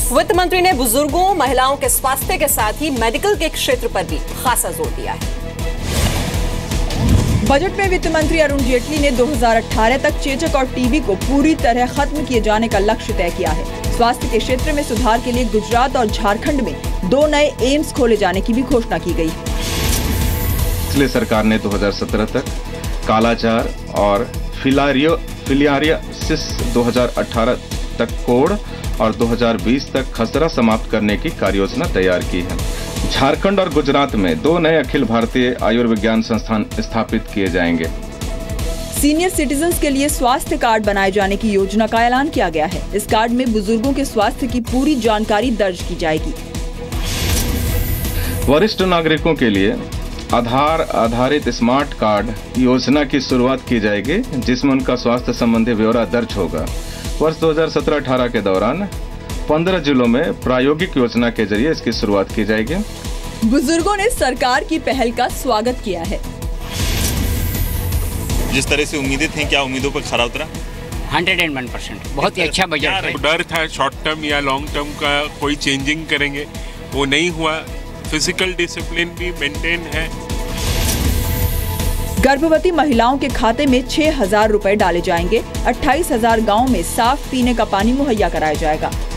वित्त मंत्री ने बुजुर्गों, महिलाओं के स्वास्थ्य के साथ ही मेडिकल के क्षेत्र पर भी खासा जोर दिया है। बजट में वित्त मंत्री अरुण जेटली ने 2018 तक चेचक और टीबी को पूरी तरह खत्म किए जाने का लक्ष्य तय किया है। स्वास्थ्य के क्षेत्र में सुधार के लिए गुजरात और झारखंड में 2 नए एम्स खोले जाने की भी घोषणा की गई। पिछले सरकार ने 2017 तक कालाजार और फिलियारियासिस 2018 तक कोढ़ और 2020 तक खसरा समाप्त करने की कार्ययोजना तैयार की है। झारखंड और गुजरात में 2 नए अखिल भारतीय आयुर्विज्ञान संस्थान स्थापित किए जाएंगे। सीनियर सिटीजन्स के लिए स्वास्थ्य कार्ड बनाए जाने की योजना का ऐलान किया गया है। इस कार्ड में बुजुर्गों के स्वास्थ्य की पूरी जानकारी दर्ज की जाएगी। वरिष्ठ नागरिकों के लिए आधार आधारित स्मार्ट कार्ड योजना की शुरुआत की जाएगी, जिसमें उनका स्वास्थ्य संबंधी ब्यौरा दर्ज होगा। वर्ष 2017-18 के दौरान 15 जिलों में प्रायोगिक योजना के जरिए इसकी शुरुआत की जाएगी। बुजुर्गों ने सरकार की पहल का स्वागत किया है। जिस तरह से उम्मीदें थी, क्या उम्मीदों पर खरा उतरा? 101%। बहुत ही अच्छा बजट है। डर था शॉर्ट टर्म या लॉन्ग टर्म का कोई चेंजिंग करेंगे, वो नहीं हुआ। फिजिकल डिसिप्लिन भी मेंटेन है। गर्भवती महिलाओं के खाते में 6,000 रुपए डाले जाएंगे। 28,000 गाँव में साफ पीने का पानी मुहैया कराया जाएगा।